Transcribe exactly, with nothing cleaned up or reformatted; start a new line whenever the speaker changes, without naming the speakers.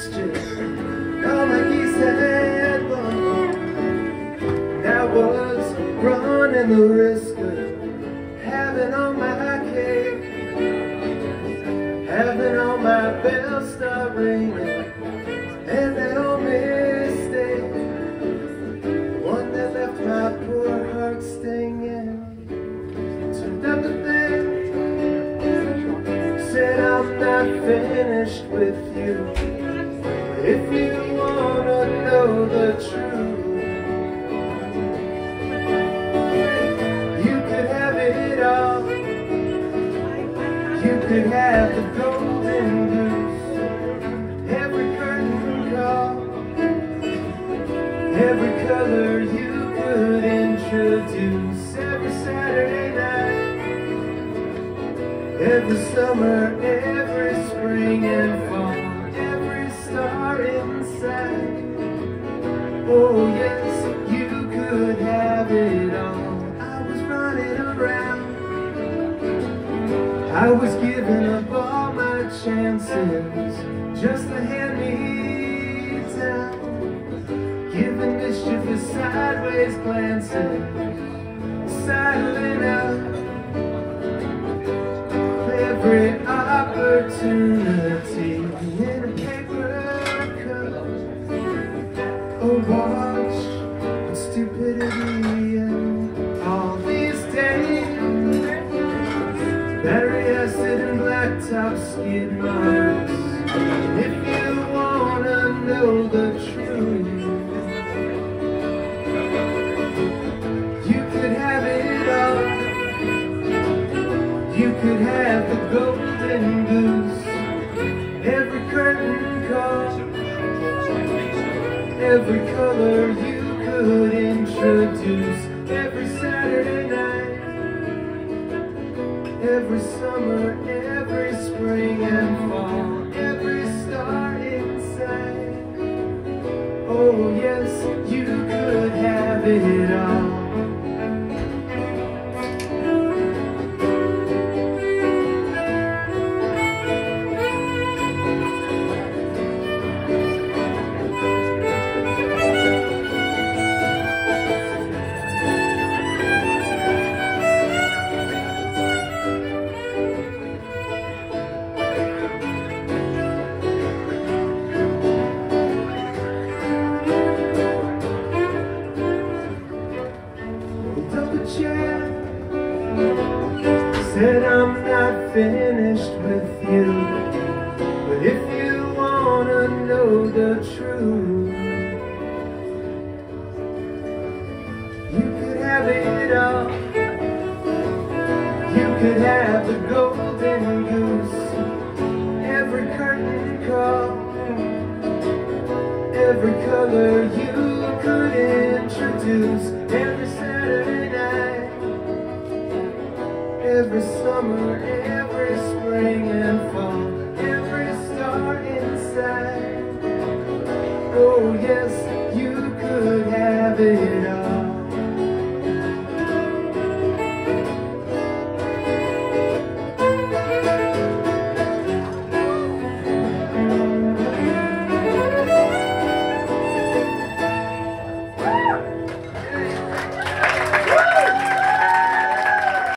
mischief. Oh, like he said, well, I was running the risk of having all my cake, having all my bells start ringing, and that old mistake, one that left my poor heart stinging, turned out the thing, said I'm not finished with you. If you wanna know the truth, you could have it all. You could have the golden goose, every curtain call, every color you could introduce, every Saturday night, every summer, every spring and fall, every star inside. Oh yes, you could have it all. I was running around, I was giving up all my chances just to hand me down, giving mischievous sideways glances, sidling out every opportunity in a paper cup. Oh, watch what stupidity and all these days, battery acid and blacktop skid marks. If you wanna know the truth, you could have it all. You could have the golden goose, every curtain call, every color you could introduce, every Saturday night, every summer, every spring and fall, every star inside. Oh yes, you could have it all. Said I'm not finished with you, but if you wanna know the truth, you could have it all. You could have the golden goose, every curtain call, every color you could introduce, every Saturday night, every summer, every spring and fall, every star inside. Oh yes, you could have it all.